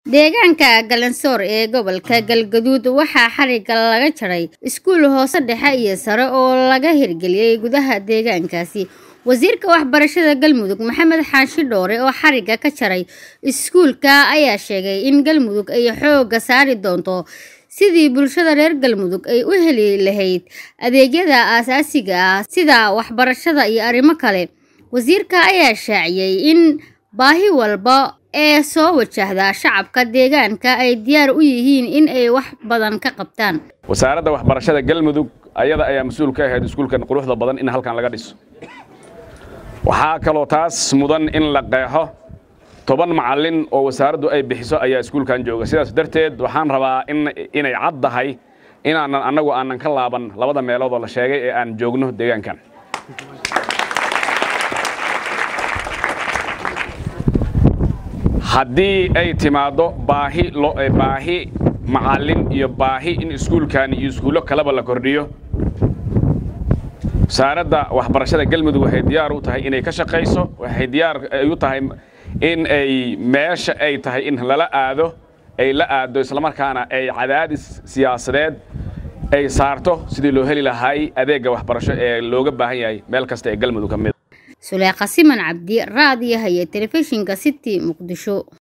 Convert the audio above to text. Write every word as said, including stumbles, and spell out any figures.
deegaanka Galansoor ee gobolka Galgaduud waxaa xariga laga jaray iskuul hoose dhexe iyo sare oo laga hirgeliyay gudaha deegaankaasi. wasiirka waxbarashada Galmudug Maxamed Xaashi Dhoore oo xariga ka jaray iskuulka ayaa sheegay in Galmudug ay xoog saari doonto sidii bulshada reer Galmudug ay u heli lahayd adeegyada aasaasiga ah sida waxbarashada iyo arrimo kale. wasiirka ayaa shaaciyay in baahi walba ee soo wajahda shacabka deegaanka ay diyaar u yihiin in ay wax badan ka qabtaan. wasaaradda waxbarashada Galmudug ayada ayaa mas'uul ka ahayd iskuulkan quruxda badan in halkan laga dhiso. waxaa kaloo taas mudan in la qeexo toban macallin oo wasaaraddu ay bixiso ayaa iskuulkan jooga. sidaas darteed waxaan rabaa in inay caddahay inaanan annagu aanan ka laaban labada meelood oo la sheegay ee aan joogno deegaankan. haddii ay timaado baahi loo baahi macallin iyo baahi in iskuulkan iyo iskuulo kaleba la kordhiyo, wasaaradda waxbarashada Galmudug waxay diyaar u tahay inay ka shaqeyso. waxay diyaar u tahay in ay meesha ay tahay in lala aado ay la aado isla markaana ay cadaadis siyaasadeed ay saarto sidii loo heli lahaa adeegga waxbarasho ee looga baahan yahay meel kasta ee Galmudug ka mid. Suleeqa Siman Cabdi, raadiyaha iyo telefishinka City Muqdisho.